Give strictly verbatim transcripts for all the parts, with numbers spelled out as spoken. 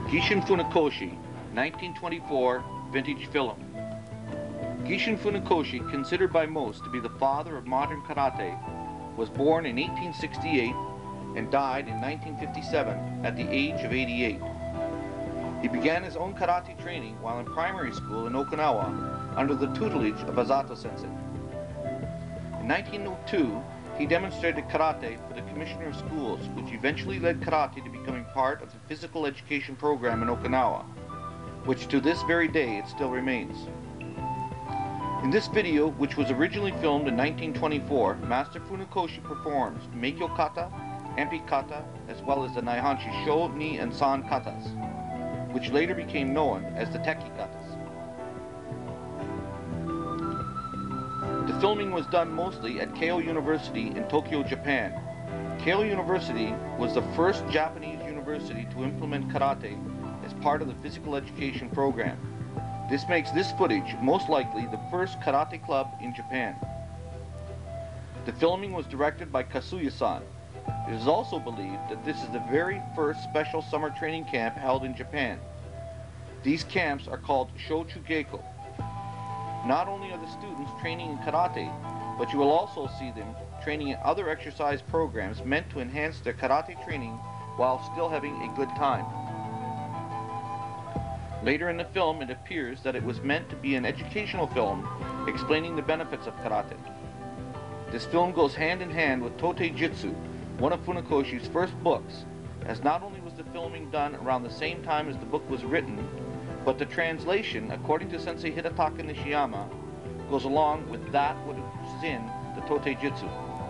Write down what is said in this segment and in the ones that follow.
Gichin Funakoshi, nineteen twenty-four, vintage film. Gichin Funakoshi, considered by most to be the father of modern karate, was born in eighteen sixty-eight and died in nineteen fifty-seven at the age of eighty-eight. He began his own karate training while in primary school in Okinawa under the tutelage of Asato sensei. In nineteen oh two, he demonstrated karate for the Commissioner of Schools, which eventually led karate to becoming part of the physical education program in Okinawa, which to this very day it still remains. In this video, which was originally filmed in nineteen twenty-four, Master Funakoshi performs Meikyo kata, Empi kata, as well as the Naihanshi Sho, Ni, and San katas, which later became known as the Teki katas. The filming was done mostly at Keio University in Tokyo, Japan. Keio University was the first Japanese university to implement karate as part of the physical education program. This makes this footage most likely the first karate club in Japan. The filming was directed by Kasuya-san. It is also believed that this is the very first special summer training camp held in Japan. These camps are called Shochugeko. Not only are the students training in karate, but you will also see them training in other exercise programs meant to enhance their karate training while still having a good time. Later in the film, it appears that it was meant to be an educational film explaining the benefits of karate. This film goes hand in hand with Totei Jitsu, one of Funakoshi's first books, as not only was the filming done around the same time as the book was written, but the translation, according to Sensei Hidetaka Nishiyama, goes along with that which is in the Totei Jitsu.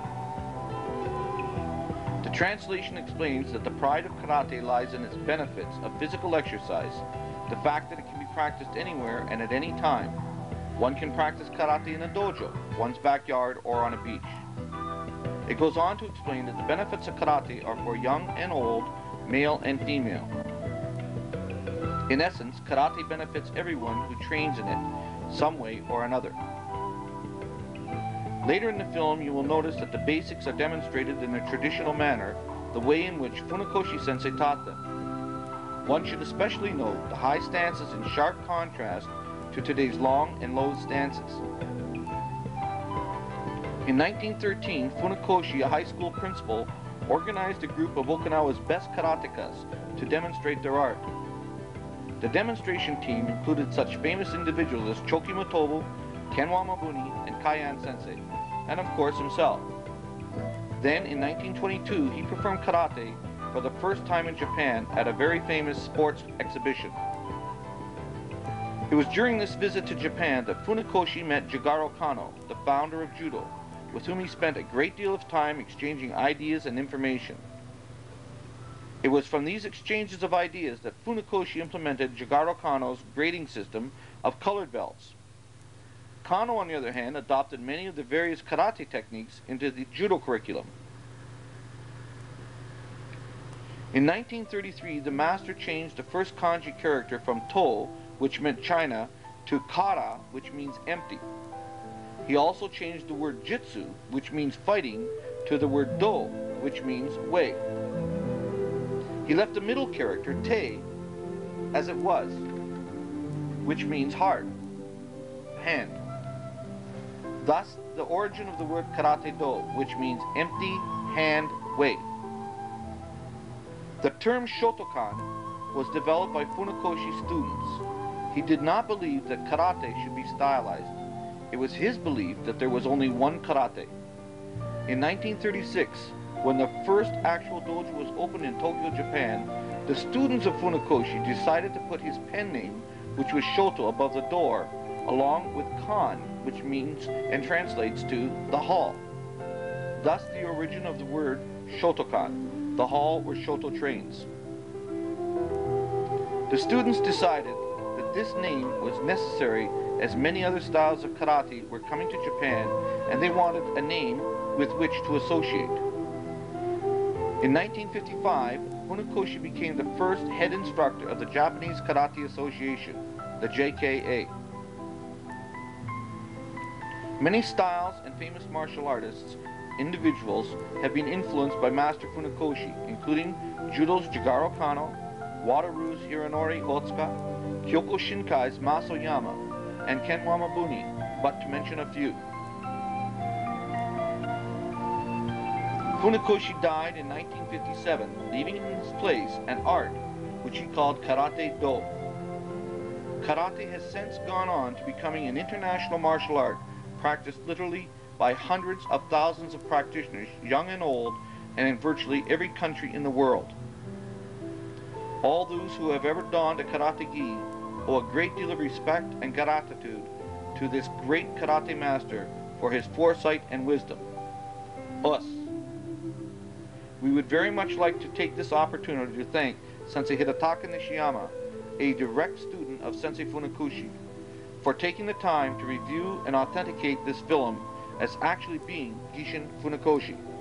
The translation explains that the pride of karate lies in its benefits of physical exercise, the fact that it can be practiced anywhere and at any time. One can practice karate in a dojo, one's backyard, or on a beach. It goes on to explain that the benefits of karate are for young and old, male and female. In essence, karate benefits everyone who trains in it, some way or another. Later in the film, you will notice that the basics are demonstrated in a traditional manner, the way in which Funakoshi sensei taught them. One should especially note the high stances in sharp contrast to today's long and low stances. In nineteen thirteen, Funakoshi, a high school principal, organized a group of Okinawa's best karatekas to demonstrate their art. The demonstration team included such famous individuals as Choki Motobu, Kenwa Mabuni, and Kaiyan Sensei, and of course himself. Then in nineteen twenty-two, he performed karate for the first time in Japan at a very famous sports exhibition. It was during this visit to Japan that Funakoshi met Jigaro Kano, the founder of judo, with whom he spent a great deal of time exchanging ideas and information. It was from these exchanges of ideas that Funakoshi implemented Jigaro Kano's grading system of colored belts. Kano, on the other hand, adopted many of the various karate techniques into the judo curriculum. In nineteen thirty-three, the master changed the first kanji character from To, which meant China, to Kara, which means empty. He also changed the word Jitsu, which means fighting, to the word Do, which means way. He left the middle character, Te, as it was, which means heart, hand. Thus, the origin of the word Karate-Do, which means empty, hand, way. The term Shotokan was developed by Funakoshi students. He did not believe that karate should be stylized. It was his belief that there was only one karate. In nineteen thirty-six, when the first actual dojo was opened in Tokyo, Japan, the students of Funakoshi decided to put his pen name, which was Shoto, above the door, along with Kan, which means and translates to the hall. Thus the origin of the word Shotokan, the hall where Shoto trains. The students decided that this name was necessary as many other styles of karate were coming to Japan, and they wanted a name with which to associate. In nineteen fifty-five, Funakoshi became the first head instructor of the Japanese Karate Association, the J K A. Many styles and famous martial artists, individuals, have been influenced by Master Funakoshi, including Judo's Jigaro Kano, Wataru's Hironori Otsuka, Kyoko Shinkai's Masoyama, and Ken Wamabuni, but to mention a few. Funakoshi died in nineteen fifty-seven, leaving in his place an art which he called Karate-Do. Karate has since gone on to becoming an international martial art practiced literally by hundreds of thousands of practitioners, young and old, and in virtually every country in the world. All those who have ever donned a karate gi owe a great deal of respect and gratitude to this great karate master for his foresight and wisdom. Us. We would very much like to take this opportunity to thank Sensei Hidetaka Nishiyama, a direct student of Sensei Funakoshi, for taking the time to review and authenticate this film as actually being Gichin Funakoshi.